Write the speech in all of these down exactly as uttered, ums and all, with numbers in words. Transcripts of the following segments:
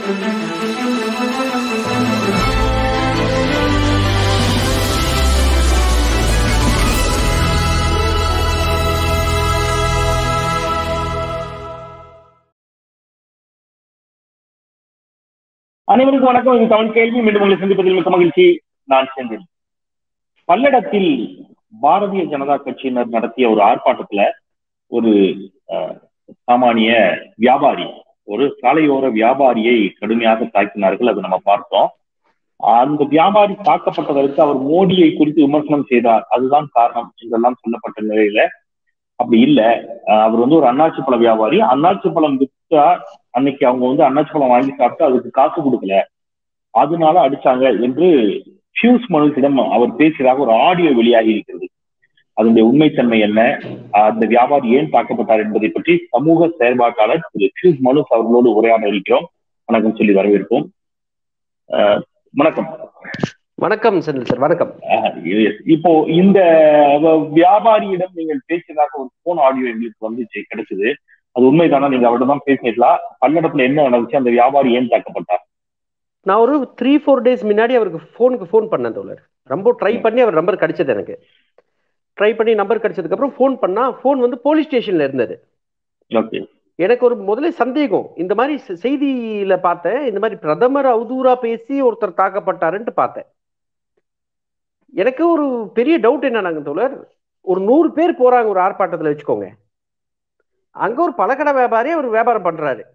அனைவருக்கும் வணக்கம். இது தமிழ் கேள்வி. மீண்டும் உங்களை சந்திப்பதில் மிக்க மகிழ்ச்சி. நான் செந்தில். பல்லடத்தில் பாரதிய ஜனதா கட்சியினர் நடத்திய ஒரு ஆர்ப்பாட்டத்துல ஒரு சாமானிய வியாபாரி, ஒரு சாலையோர வியாபாரியை கடுமையாக தாக்கினார்கள். அது நம்ம பார்த்தோம். அந்த வியாபாரி தாக்கப்பட்டதற்கு அவர் மோடியை குறித்து விமர்சனம் செய்தார், அதுதான் காரணம் என்றெல்லாம் சொல்லப்பட்ட நிலையில அப்படி இல்ல. அவர் வந்து ஒரு அன்னாச்சி பழ வியாபாரி. அன்னாச்சி பழம் விற்றா அன்னைக்கு அவங்க வந்து அன்னாச்சி பழம் வாங்கி சாப்பிட்டு அதுக்கு காசு கொடுக்கல, அதனால அடிச்சாங்க என்று பியூஷ் மனுஷிடம் அவர் பேசியதாக ஒரு ஆடியோ வெளியாகி இருக்கிறது. அதனுடைய உண்மைத்தன்மை என்ன, அந்த வியாபாரி ஏன் தாக்கப்பட்டார் என்பதை பற்றி சமூக செயற்பாட்டாளர் திரு பியூஷ் மனுஷ் அவர்களோடு உரையாட இருக்கிறோம். வணக்கம் சொல்லி வரவேற்போம். வணக்கம். வணக்கம் செந்தில் சார். வணக்கம். இப்போ இந்த வியாபாரியிடம் நீங்கள் பேசியதாக ஒரு போன் ஆடியோ எங்களுக்கு வந்து கிடைச்சது, அது உண்மைதானா? நீங்க அவர்தான் தான் பேசினீங்களா? பல்லடத்துல என்ன நடந்துச்சு? அந்த வியாபாரி ஏன் தாக்கப்பட்டார்? நான் ஒரு த்ரீ ஃபோர் டேஸ் முன்னாடி அவருக்கு போனுக்கு போன் பண்ணேன் தோழர். ரொம்ப ட்ரை பண்ணி அவர் நம்பர் கிடைச்சது. எனக்கு ட்ரை பண்ணி நம்பர் கிடைச்சதுக்கு அப்புறம் போன் பண்ணா போன் வந்து போலீஸ் ஸ்டேஷன்ல இருந்தது. எனக்கு ஒரு முதல்ல சந்தேகம், இந்த மாதிரி செய்தியில பார்த்தேன், இந்த மாதிரி பிரதமர் அவதூறா பேசி ஒருத்தர் தாக்கப்பட்டாருன்ட்டு பார்த்தேன். எனக்கு ஒரு பெரிய டவுட் என்னன்னாங்க தோழர், ஒரு நூறு பேர் போறாங்க ஒரு ஆர்ப்பாட்டத்துல வச்சுக்கோங்க, அங்க ஒரு பழக்கடை வியாபாரி அவர் வியாபாரம் பண்றாரு.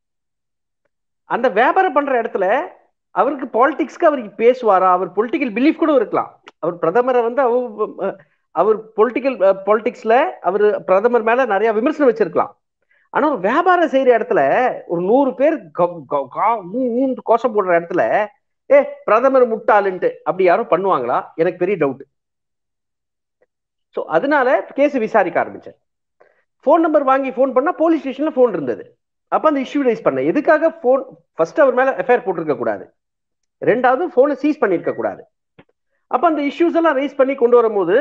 அந்த வியாபாரம் பண்ற இடத்துல அவருக்கு பாலிடிக்ஸ்க்கு அவருக்கு பேசுவாரா? அவர் பொலிட்டிக்கல் பிலீஃப் கூட இருக்கலாம். அவர் பிரதமரை வந்து அவர் பொலிட்டிக்கல் பாலிடிக்ஸ்ல அவர் பிரதமர் மேல நிறைய விமர்சனம் வச்சிருக்கலாம். ஆனா ஒரு வியாபாரம் செய்யற இடத்துல ஒரு நூறு பேர் கோஷம் போடுற இடத்துல ஏ பிரதமர் முட்டாளுன்ட்டு அப்படி யாரும் பண்ணுவாங்களா? எனக்கு பெரிய டவுட். ஸோ அதனால கேஸ் விசாரிக்க ஆரம்பிச்சேன். போன் நம்பர் வாங்கி போன் பண்ணா போலீஸ் ஸ்டேஷன்ல போன் இருந்தது. அப்ப அந்த இஷ்யூ ரைஸ் பண்ண, எதுக்காக போன் ஃபர்ஸ்ட் அவர் மேல எஃப்ஐஆர் போட்டிருக்க கூடாது, ரெண்டாவது போனை சீஸ் பண்ணிருக்க கூடாது. அப்ப அந்த இஷ்யூஸ் எல்லாம் ரைஸ் பண்ணி கொண்டு வரும்போது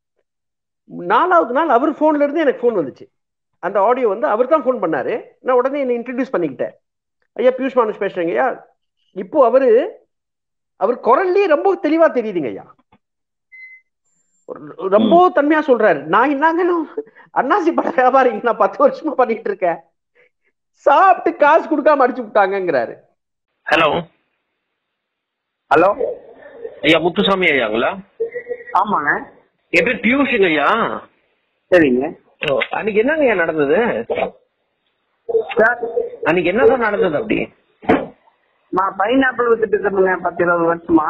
நாலாவது நாள் அவர் போன்ல இருந்து எனக்கு போன் வந்துச்சு. அந்த ஆடியோ வந்து அவர் தான் போன் பண்ணாரு. நான் உடனே என்னை இன்ட்ரடியூஸ் பண்ணிக்கிட்டேன். ஐயா பியூஷ் மனுஷ் பேசுறேங்க ஐயா. இப்போ அவரு அவர் குரல்லயே ரொம்ப தெளிவா தெரியுதுங்க ஐயா, ரொம்ப தன்மையா சொல்றாரு. நான் என்னங்க அன்னாசி பழ வியாபாரிங்க, நான் பத்து வருஷமா பண்ணிட்டு இருக்கேன், சாப்பிட்டு காசு கொடுக்காம அடிச்சு விட்டாங்கிறாரு. ஹலோ ஹலோ ஐயா, முத்துசாமி ஐயாங்களா? ஆமாங்க, என் பேர் பியூஷுங்க ஐயா. சரிங்க. அன்னைக்கு என்னங்க ஐயா நடந்தது? அன்னைக்கு என்னதான் நடந்தது? அப்படி நான் பைனாப்பிள் வித்துட்டு இருக்கேங்க பத்து இருபது வருஷமா.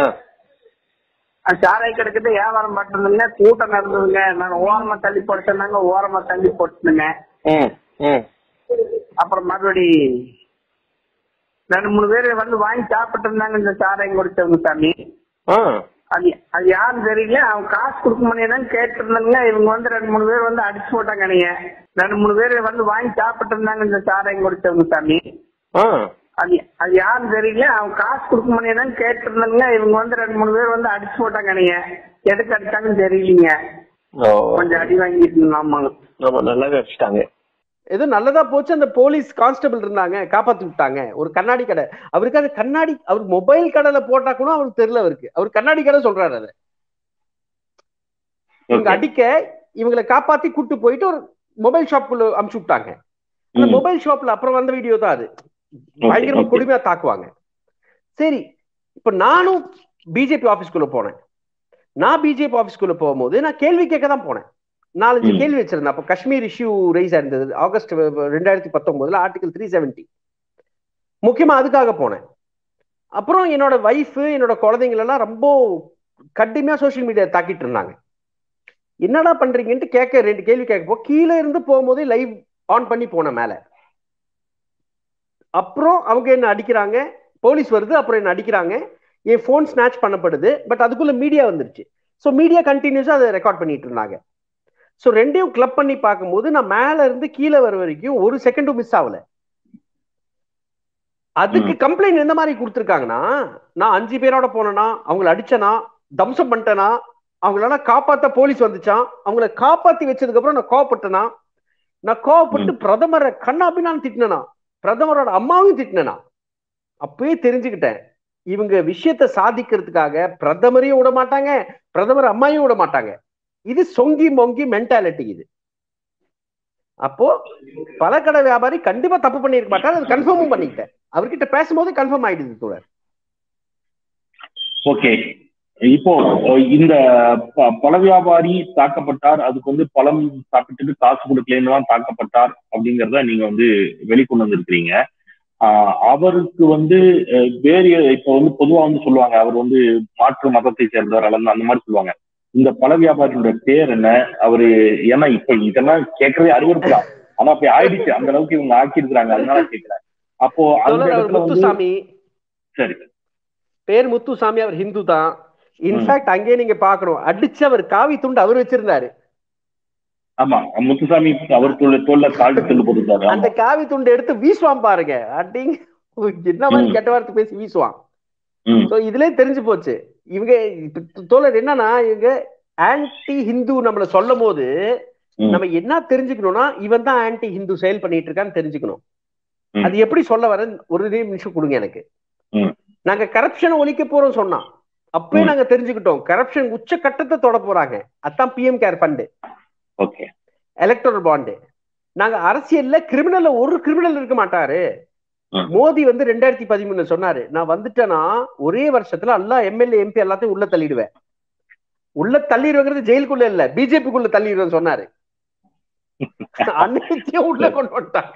சாலை கிடைக்கிட்டு வியாபாரம் பண்றதுங்க, கூட்டம் நடந்ததுங்க. நாங்க ஓரமா தள்ளி போட்டுனாங்க, ஓரமா தள்ளி போட்டுங்க. அப்புறம் மறுபடி ரெண்டு மூணு பேர் வந்து வாங்கி சாப்பிட்டு இருந்தாங்க இந்த சாராயம் குடிச்சவங்க சாமி. அது அது யாரும் தெரியல. அவங்க காசு கொடுக்க முடியாதான்னு கேட்டு இருந்தாங்க. இவங்க வந்து ரெண்டு மூணு பேர் வந்து அடிச்சு போட்டாங்க. நீங்க ரெண்டு மூணு பேர் வந்து வாங்கி சாப்பிட்டு இருந்தாங்க இந்த சாராயம் குடிச்சவங்க சாமி. அது அது யாரும் தெரியல. அவங்க காசு கொடுக்க முடியாதான்னு கேட்டு இருந்தாங்க. இவங்க வந்து ரெண்டு மூணு பேர் வந்து அடிச்சு போட்டாங்க. நீங்க எதுக்கு அடிச்சாங்கன்னு தெரியலீங்க. கொஞ்சம் அடி வாங்கிட்டு. ஆமாங்க, நல்லாவே அடிச்சுட்டாங்க. ஏதோ நல்லதா போச்சு. அந்த போலீஸ் கான்ஸ்டபிள் இருந்தாங்க, காப்பாத்தி விட்டாங்க. ஒரு கண்ணாடி கடை அவருக்கு, அது கண்ணாடி அவர் மொபைல் கடையில போட்டா கூட அவருக்கு தெரியல. அவருக்கு அவர் கண்ணாடி கடை சொல்றாரு. அதை இவங்க அடிக்க இவங்களை காப்பாத்தி கூட்டு போயிட்டு ஒரு மொபைல் ஷாப்புக்குள்ள அமுச்சு விட்டாங்க. அந்த மொபைல் ஷாப்ல அப்புறம் வந்த வீடியோ தான் அது. பயங்கரமா கொடுமையா தாக்குவாங்க. சரி, இப்ப நானும் பிஜேபி ஆபீஸ்க்குள்ள போனேன். நான் பிஜேபி ஆபீஸ்க்குள்ள போகும்போது நான் கேள்வி கேட்க தான் போனேன். நாலஞ்சு கேள்வி வச்சிருந்தேன். அப்ப காஷ்மீர் இஷ்யூ ரைஸ் ஆயிருந்தது ஆகஸ்ட் ரெண்டாயிரத்தி பத்தொன்பதுல ஆர்டிகல் த்ரீ செவன்டி. முக்கியமா அதுக்காக போனேன். அப்புறம் என்னோட வைஃப், என்னோட குழந்தைங்கள் எல்லாம் ரொம்ப கடுமையா சோசியல் மீடியா தாக்கிட்டு இருந்தாங்க. என்னடா பண்றீங்கன்ட்டு கேட்க ரெண்டு கேள்வி கேட்க போ கீழே இருந்து போகும்போதே லைவ் ஆன் பண்ணி போனேன் மேல. அப்புறம் அவங்க என்ன அடிக்கிறாங்க, போலீஸ் வருது, அப்புறம் என்ன அடிக்கிறாங்க, என் போன் ஸ்நாச் பண்ணப்படுது. பட் அதுக்குள்ள மீடியா வந்துருச்சு. ஸோ மீடியா கண்டினியூஸா அதை ரெக்கார்ட் பண்ணிட்டு இருந்தாங்க. ஸோ ரெண்டையும் கிளப் பண்ணி பார்க்கும்போது நான் மேல இருந்து கீழே வர வரைக்கும் ஒரு செகண்டும் மிஸ் ஆகல. அதுக்கு கம்ப்ளைண்ட் எந்த மாதிரி கொடுத்துருக்காங்கன்னா, நான் அஞ்சு பேரோட போனேனா, அவங்களை அடிச்சனா, தம்சம் பண்ணிட்டேனா, அவங்கள காப்பாத்த போலீஸ் வந்துச்சான், அவங்கள காப்பாத்தி வச்சதுக்கு அப்புறம் நான் கோவப்பட்டனா, நான் கோவப்பட்டு பிரதமரை கண்ணாபி நான் திட்டினா, பிரதமரோட அம்மாவையும் திட்டினா. அப்பவே தெரிஞ்சுக்கிட்டேன் இவங்க விஷயத்த சாதிக்கிறதுக்காக பிரதமரையும் விட மாட்டாங்க, பிரதமர் அம்மாவையும் விட மாட்டாங்க. இது சொங்கி மொங்கி மென்டாலிட்டி இது. அப்போ பழக்கடை வியாபாரி கண்டிப்பா தப்பு பண்ணிருக்க மாட்டார், அது கன்ஃபார்மும் பண்ணிக்கிட்டேன். அவர்கிட்ட பேசும்போது கன்ஃபார்ம் ஆயிடுது தோழர். ஓகே, இப்போ இந்த பழ வியாபாரி தாக்கப்பட்டார், அதுக்கு வந்து பழம் சாப்பிட்டுட்டு காசு கொடுக்கலன்னு தான் தாக்கப்பட்டார் அப்படிங்கறத நீங்க வந்து வெளிக்கொண்டு வந்திருக்கிறீங்க. ஆஹ் அவருக்கு வந்து வேறு இப்ப வந்து பொதுவா வந்து சொல்லுவாங்க அவர் வந்து மாற்று மதத்தை சேர்ந்தவர் அல்லது அந்த மாதிரி சொல்லுவாங்க. இந்த பழ வியாபாரியோட பேர் என்ன, அவரு ஏன்னா இப்ப இதெல்லாம் கேட்கறதே அறிவுறுத்தலாம், ஆனா அப்படி ஆயிடுச்சு, அந்த அளவுக்கு இவங்க ஆக்கி இருக்கிறாங்க, அதனால கேட்கிறேன். அப்போ அந்த இடத்துல வந்து சரி பேர் முத்துசாமி, அவர் ஹிந்து தான். இன்ஃபேக்ட் அங்கே நீங்க பாக்கணும், அடிச்சு அவர் காவி துண்டு அவர் வச்சிருந்தாரு. ஆமா, முத்துசாமி அவர் தோல்ல காவி துண்டு போட்டுருந்தாரு. அந்த காவி துண்டு எடுத்து வீசுவான் பாருங்க, அப்படிங்க என்ன மாதிரி கெட்ட வார்த்தை பேசி வீசுவான். இதுல தெரிஞ்சு போச்சு இவங்க தோழர் என்னன்னா, இவங்க ஆன்டி ஹிந்து நம்மள சொல்லும் போது நம்ம என்ன தெரிஞ்சுக்கணும்னா, இவன் தான் ஆன்டி ஹிந்து செயல் பண்ணிட்டு இருக்கான்னு தெரிஞ்சுக்கணும். அது எப்படி சொல்ல வர ஒரு நிமிஷம் கொடுங்க எனக்கு. நாங்க கரப்ஷன் ஒழிக்க போறோம் சொன்னா அப்பவே நாங்க தெரிஞ்சுக்கிட்டோம் கரப்ஷன் உச்ச கட்டத்தை தொட போறாங்க. அதான் PM care fund, electoral bond. நாங்க அரசியல்ல கிரிமினல்ல ஒரு கிரிமினல் இருக்க மாட்டாரு. மோடி வந்து ரெண்டாயிரத்தி பதிமூணு சொன்னாரு, நான் வந்துட்டேன்னா ஒரே வருஷத்துல எல்லா எம்எல்ஏ எம்பி எல்லாத்தையும் உள்ள தள்ளிடுவேன். உள்ள தள்ளிடுவேங்கிறது ஜெயிலுக்குள்ள இல்ல, பிஜேபிக்குள்ள தள்ளிடுவேன் சொன்னாரு. அன்னைத்தையும் உள்ள கொண்டு வந்துட்டாங்க.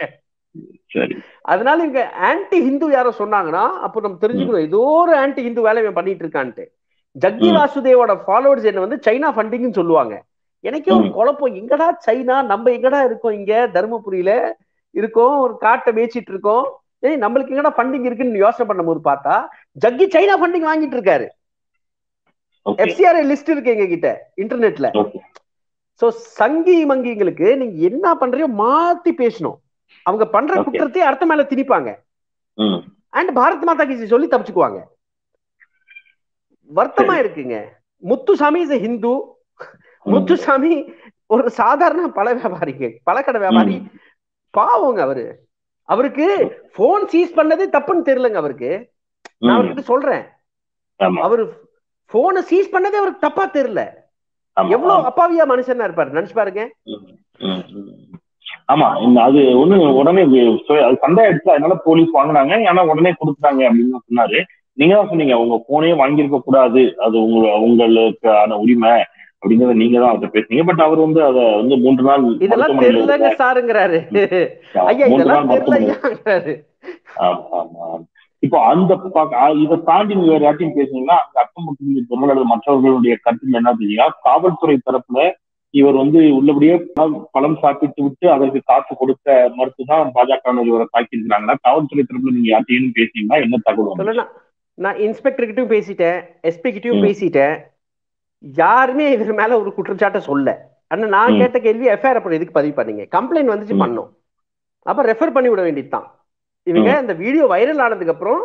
அதனால இங்க ஆன்டி ஹிந்து யாரோ சொன்னாங்கன்னா அப்போ நம்ம தெரிஞ்சுக்கணும் ஏதோ ஒரு ஆன்டி ஹிந்து வேலையை பண்ணிட்டு இருக்கான்ட்டு. ஜக்கி வாசுதேவோட ஃபாலோவர்ஸ் என்ன வந்து சைனா ஃபண்டிங்னு சொல்லுவாங்க. எனக்கே ஒரு குழப்பம், எங்கடா சைனா, நம்ம எங்கடா இருக்கோம், இங்க தருமபுரியில இருக்கோம், ஒரு காட்டை மேய்ச்சிட்டு இருக்கோம், ஏய் நம்மளுக்கு எங்கடா ஃபண்டிங் இருக்குன்னு யோசனை பண்ணும் போது பார்த்தா ஜக்கி சைனா ஃபண்டிங் வாங்கிட்டு இருக்காரு. எஃப்சிஆர்ஐ லிஸ்ட் இருக்கு எங்க கிட்ட இன்டர்நெட்ல. சோ சங்கி மங்கிங்களுக்கு நீங்க என்ன பண்றீங்க மாத்தி பேசணும். அவங்க பண்ற குற்றத்தை அடுத்த மேல திணிப்பாங்க. அண்ட் பாரத் மாதா கி சொல்லி தப்பிச்சுக்குவாங்க. வருத்தமா இருக்குங்க. முத்துசாமி இஸ் ஹிந்து. முத்துசாமி ஒரு சாதாரண பழ வியாபாரிங்க, பழக்கடை வியாபாரி. பாவங்க அவரு. அவருக்கு போன் சீஸ் பண்ணது தப்புன்னு தெரியலங்க அவருக்கு. நான் அவர்கிட்ட சொல்றேன், அவரு போனை சீஸ் பண்ணதே அவருக்கு தப்பா தெரியல. எவ்வளவு அப்பாவியா மனுஷனா இருப்பாரு நினைச்சு பாருங்க. ஆமா, அது ஒண்ணு உடனே சண்டை ஆயிடுச்சு, அதனால போலீஸ் வாங்கினாங்க, ஆனா உடனே கொடுத்துட்டாங்க அப்படின்னு சொன்னாரு. நீங்க தான் சொன்னீங்க உங்க போனே வாங்கியிருக்க கூடாது, அது உங்க உங்களுக்கான உரிமை அப்படிங்கறத நீங்க தான் அவர்கிட்ட பேசுனீங்க. பட் அவர் வந்து அதை வந்து மூன்று நாள் இதெல்லாம் தெரியலங்க சாருங்கிறாரு. மூன்று நாள் மருத்துவமனை. ஆமா ஆமா. இப்போ அந்த இதை தாண்டி நீங்க வேற யார்ட்டையும் பேசுனீங்கன்னா அந்த அக்கம் மற்றவர்களுடைய கருத்து என்ன தெரியுங்க, காவல்துறை தரப்புல இவர் வந்து உள்ளபடியே பழம் சாப்பிட்டு விட்டு அதற்கு காசு கொடுக்க மறுத்துதான் பாஜக இவரை தாக்கியிருக்கிறாங்களா? காவல்துறை தரப்புல நீங்க யார்ட்டையும் பேசினீங்கன்னா என்ன தகவல்? நான் இன்ஸ்பெக்டர் கிட்டயும் பேசிட்டேன், எஸ்பி கிட்டயும் பேசிட்டேன். யாருமே இவர் மேல ஒரு குற்றச்சாட்டை சொல்ல. ஆனா நான் கேட்ட கேள்வி, எஃப்ஐஆர் அப்புறம் எதுக்கு பதிவு பண்ணீங்க? கம்ப்ளைண்ட் வந்துச்சு பண்ணோம், அப்ப ரெஃபர் பண்ணி விட வேண்டியதுதான். இவங்க இந்த வீடியோ வைரல் ஆனதுக்கு அப்புறம்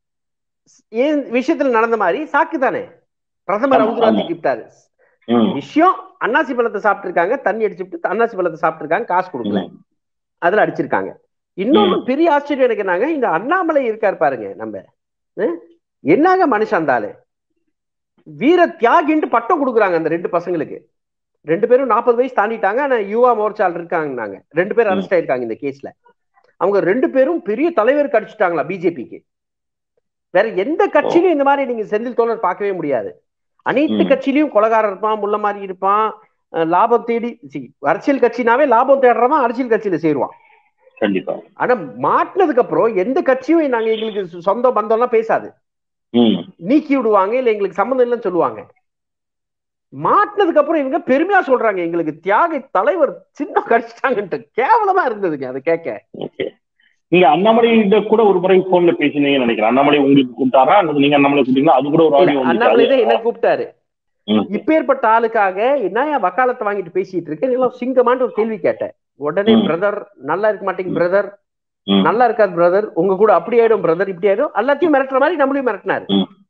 ஏன் விஷயத்துல நடந்த மாதிரி சாக்கு தானே பிரதமர் அவுதுராதிக்கிட்டாரு. விஷயம் அன்னாசி பழத்தை சாப்பிட்டு இருக்காங்க, தண்ணி அடிச்சுட்டு அன்னாசி பழத்தை சாப்பிட்டு இருக்காங்க, காசு கொடுக்கல, அதுல அடிச்சிருக்காங்க. இன்னொன்னு பெரிய ஆச்சரியம் எனக்கு என்னங்க, இந்த அண்ணாமலை இருக்காரு பாருங்க, நம்ம என்னங்க மனுஷன் இருந்தாலு வீர தியாகின்ட்டு பட்டம் கொடுக்குறாங்க அந்த ரெண்டு பசங்களுக்கு. ரெண்டு பேரும் நாற்பது வயசு தாண்டிட்டாங்க, ஆனா யுவா மோர்ச்சால் இருக்காங்க. ரெண்டு பேரும் அரெஸ்ட் ஆயிருக்காங்க இந்த கேஸ்ல. அவங்க ரெண்டு பேரும் பெரிய தலைவர் கடிச்சிட்டாங்களா பிஜேபிக்கு. வேற எந்த கட்சியிலும் இந்த மாதிரி நீங்க செந்தில் தோழர் பார்க்கவே முடியாது. அனைத்து கட்சியிலையும் கொலகாரர் இருப்பான், முள்ள மாதிரி இருப்பான், லாபம் தேடி. அரசியல் கட்சினாவே லாபம் தேடுறவன் அரசியல் கட்சியில சேருவான் கண்டிப்பா. ஆனா மாட்டினதுக்கு அப்புறம் எந்த கட்சியும் நாங்க எங்களுக்கு சொந்த பந்தம் எல்லாம் பேசாது, நீக்கி விடுவாங்க, இல்ல எங்களுக்கு சம்மந்தம் இல்லைன்னு சொல்லுவாங்க. மாட்டினதுக்கு அப்புறம் இவங்க பெருமையா சொல்றாங்க எங்களுக்கு தியாக தலைவர் சின்ன கடிச்சிட்டாங்கன்ட்டு. கேவலமா இருந்ததுங்க அதை கேட்க. நீங்க அண்ணாமலை கூட ஒரு முறை போன்ல பேசினீங்கன்னு நினைக்கிறேன். அண்ணாமலை உங்களுக்கு கூப்பிட்டாரா அல்லது நீங்க அண்ணாமலை கூப்பிட்டீங்களா? அது கூட ஒரு ஆடியோ. அண்ணாமலை தான் என்ன கூப்பிட்டாரு. இப்பேற்பட்ட ஆளுக்காக என்ன வக்காலத்தை வாங்கிட்டு பேசிட்டு இருக்கேன், சிங்கமான்னு ஒரு கேள்வி கேட்டேன். உடனே பிரதர் நல்லா இருக்க மாட்டேங்க பிரதர், நல்லா இருக்காது பிரதர், உங்க கூட அப்படி ஆயிடும் பிரதர், இப்படி ஆயிடும், எல்லாத்தையும் மிரட்டுற மாதிரி நம்மளையும் மிரட்டினாரு.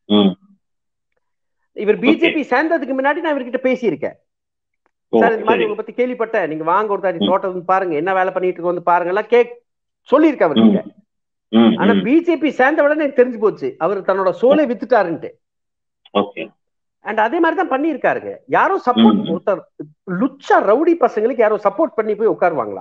இவர் பிஜேபி சேர்ந்ததுக்கு முன்னாடி நான் இவர்கிட்ட பேசியிருக்கேன். சார் இந்த மாதிரி உங்களை பத்தி கேள்விப்பட்டேன், நீங்க வாங்க ஒரு தாட்டி தோட்டம் பாருங்க, என்ன வேலை பண்ணிட்டு இருக்க வந்து பாருங்க எல்லாம் கேக் சொல்லியிருக்கேன் அவர்கிட்ட. ஆனா பிஜேபி சேர்ந்த உடனே எனக்கு தெரிஞ்சு போச்சு அவர் தன்னோட சோலை வித்துட்டாருன்ட்டு. அண்ட் அதே மாதிரிதான் பண்ணியிருக்காருங்க. யாரோ சப்போர்ட் ஒருத்தர் லுச்சா ரவுடி பசங்களுக்கு யாரோ சப்போர்ட் பண்ணி போய் உட்காருவாங்களா?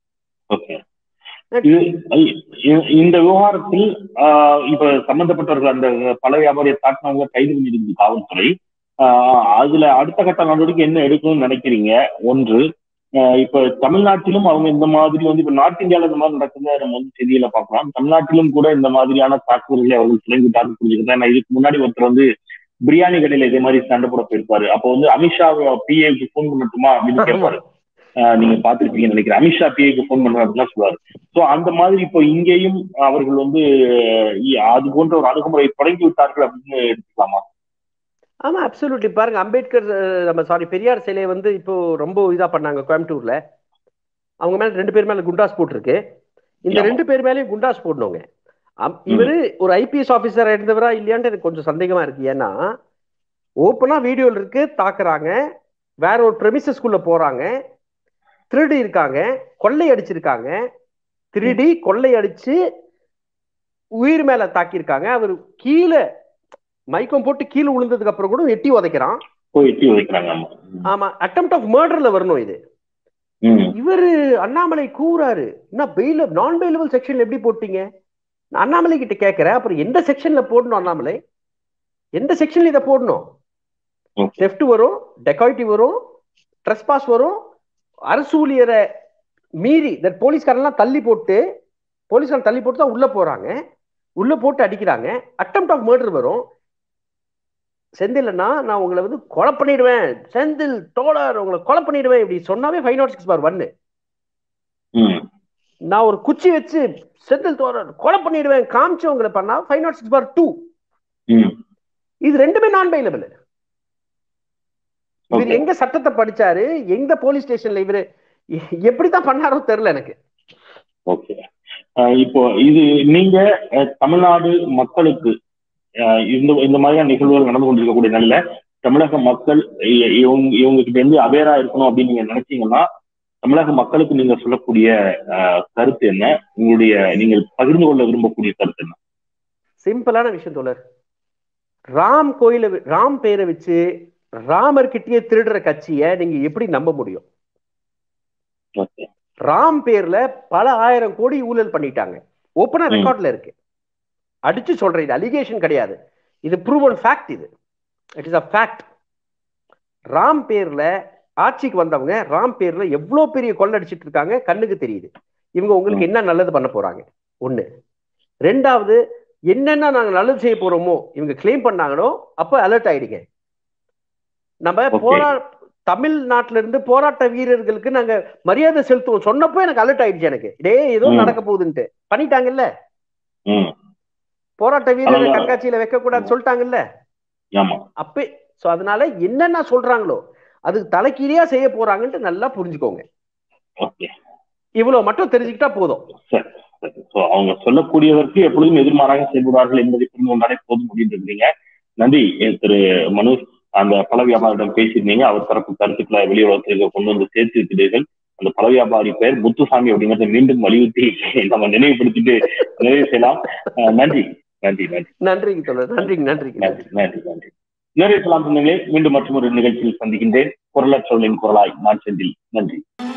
இந்த விவகாரத்தில் இப்ப சம்பந்தப்பட்டவர்கள் அந்த பல வியாபாரியை தாக்கினவங்க கைது பண்ணிருக்கு காவல்துறை. அதுல அடுத்த கட்ட நடவடிக்கை என்ன எடுக்கணும்னு நினைக்கிறீங்க? ஒன்று, இப்ப தமிழ்நாட்டிலும் அவங்க இந்த மாதிரி வந்து இப்ப நார்த் இந்தியாவில இந்த மாதிரி நடக்குது, நம்ம வந்து செய்தியில பார்க்கலாம். தமிழ்நாட்டிலும் கூட இந்த மாதிரியான தாக்குதல்களை அவர்கள் தொடங்கிட்டாரு புரிஞ்சுக்கிட்டேன். இதுக்கு முன்னாடி ஒருத்தர் வந்து பிரியாணி கடையில இதே மாதிரி சண்டை போட போயிருப்பாரு. அப்போ வந்து அமித்ஷா பிஏக்கு போன் பண்ணட்டுமா அப்படின்னு கேட்பாரு. நீங்க பாத்துருப்பீங்கன்னு நினைக்கிறேன். அமித்ஷா பிஏக்கு போன் பண்ற அப்படின்னா சொல்லுவாரு. சோ அந்த மாதிரி இப்போ இங்கேயும் அவர்கள் வந்து அது போன்ற ஒரு அணுகுமுறை தொடங்கி விட்டார்கள் அப்படின்னு எடுத்துக்கலாமா? ஆமா, அப்சல்யூட்லி. பாருங்க, அம்பேத்கர் நம்ம சாரி பெரியார் சிலையை வந்து இப்போ ரொம்ப இதா பண்ணாங்க கோயம்புத்தூர்ல. அவங்க மேல ரெண்டு பேர் மேல குண்டாஸ் போட்டிருக்கு. இந்த ரெண்டு பேர் மேலேயும் குண்டாஸ் போடணுங்க. இவரு ஒரு ஐபிஎஸ் ஆபீசரா இருந்தவரா இல்லையான்னு எனக்கு கொஞ்சம் சந்தேகமா இருக்கு. ஏன்னா ஓப்பனா வீடியோல இருக்கு, தாக்குறாங்க, வேற ஒரு பிரெமிசஸ்குள்ள போறாங்க, திருடி இருக்காங்க, கொள்ளை அடிச்சிருக்காங்க, திருடி கொள்ளை அடிச்சு உயிர் மேல தாக்கியிருக்காங்க. அவர் கீழே மைக்கம் போட்டு கீழே விழுந்ததுக்கு அப்புறம் கூட எட்டி உதைக்கிறான். ஆமா, அட்டெம்ப்ட் ஆஃப் மர்டர்ல வரணும் இது. இவரு அண்ணாமலை கூறாரு, என்ன பெயில் நான் பெயிலபிள் செக்ஷன்ல எப்படி போட்டீங்க? அண்ணாமலை கிட்ட கேட்கிறேன், அப்புறம் எந்த செக்ஷன்ல போடணும்? அண்ணாமலை எந்த செக்ஷன்ல இதை போடணும்? தெஃப்ட் வரும், டெகாய்டி வரும், ட்ரெஸ்பாஸ் வரும், அரசு ஊழியரை மீறி போலீஸ்காரெல்லாம் தள்ளி போட்டு போலீஸ்காரன் தள்ளி போட்டு தான் உள்ள போறாங்க, உள்ள போட்டு அடிக்கிறாங்க, அட்டெம்ப்ட் ஆஃப் மர்டர் வரும். செந்தில்னா நான் உங்களை வந்து கொலை பண்ணிடுவேன், செந்தில் தோழர் உங்களை கொலை பண்ணிடுவேன் இப்படி சொன்னாவே ஃபைவ் நாட் சிக்ஸ் பார் ஒன்னு. நான் ஒரு குச்சி வச்சு செந்தில் தோழர் கொலை பண்ணிடுவேன் காமிச்சவங்களை பண்ணா five nought six bar two. இது ரெண்டுமே நான் பெயிலபிள். இவர் எங்க சட்டத்தை படிச்சாரு, எந்த போலீஸ் ஸ்டேஷன்ல இவரு எப்படித்தான் பண்ணாரோ தெரியல எனக்கு. ஓகே, இப்போ இது நீங்க தமிழ்நாடு மக்களுக்கு இந்த இந்த மாதிரியான நிகழ்வுகள் நடந்து கொண்டிருக்கக்கூடிய நல்ல தமிழக மக்கள் இவங்க இவங்க கிட்ட இருந்து அவேரா இருக்கணும் அப்படின்னு நீங்க நினைச்சீங்கன்னா தமிழக மக்களுக்கு நீங்க சொல்லக்கூடிய கருத்து என்ன? உங்களுடைய நீங்கள் பகிர்ந்து கொள்ள விரும்பக்கூடிய கருத்து என்ன? சிம்பிளான விஷயம் தோழர். ராம் கோயில ராம் பேரை வச்சு ராமர் கிட்டயே திருடுற கட்சியை நீங்க எப்படி நம்ப முடியும்? ராம் பேர்ல பல ஆயிரம் கோடி ஊழல் பண்ணிட்டாங்க. ஓப்பனா ரெக்கார்ட்ல இருக்கு. அடிச்சு சொல்றேன், இது அலிகேஷன் கிடையாது, இது ப்ரூவன் ஃபேக்ட். இது it is a fact. Ram பேர்ல ஆட்சிக்கு வந்தவங்க ராம் பேர்ல எவ்வளவு பெரிய கொள்ளடிச்சிட்டு இருக்காங்க கண்ணுக்கு தெரியுது. இவங்க உங்களுக்கு என்ன நல்லது பண்ண போறாங்க? ஒண்ணு. ரெண்டாவது, என்னென்ன நாங்க நல்லது செய்ய போறோமோ இவங்க கிளைம் பண்ணாங்களோ அப்ப அலர்ட் ஆயிடுங்க. நம்ம போரா தமிழ்நாட்டில இருந்து போராட்ட வீரர்களுக்கு நாங்க மரியாதை செலுத்துவோம் சொன்னப்போ எனக்கு அலர்ட் ஆயிடுச்சு. எனக்கு டே ஏதோ நடக்க போகுதுன்ட்டு பண்ணிட்டாங்கல்ல. போராட்ட வீரரை கண்காட்சியில வைக்க கூடாது சொல்லிட்டாங்கல்ல. அப்ப சோ அதனால என்னென்ன சொல்றாங்களோ அதுக்கு தலைக்கீழியா செய்ய போறாங்கன்ட்டு நல்லா புரிஞ்சுக்கோங்க. இவ்வளவு மட்டும் தெரிஞ்சுக்கிட்டா போதும். அவங்க சொல்லக்கூடியதற்கு எப்பொழுதும் எதிர்மாறாக செயல்படுவார்கள் என்பதை புரிந்து கொண்டாலே போதும் அப்படின்றீங்க. நன்றி திரு மனு. அந்த பல வியாபாரியிடம் பேசியிருந்தீங்க, அவர் தரப்பு கருத்துக்களை வெளியுறவுத்துறைக்கு கொண்டு வந்து சேர்த்து இருக்கிறீர்கள். அந்த பல வியாபாரி பெயர் முத்துசாமி அப்படிங்கிறத மீண்டும் வலியுறுத்தி நம்ம நினைவுபடுத்திட்டு நிறைவு செய்யலாம். நன்றி நன்றி நன்றி நன்றி நன்றி நன்றி நன்றி நன்றி நன்றி நிறைவு செய்யலாம். மீண்டும் மற்றொரு நிகழ்ச்சியில் சந்திக்கின்றேன். குரலற்றவர்களின் குரலாய் நான் செந்தில். நன்றி.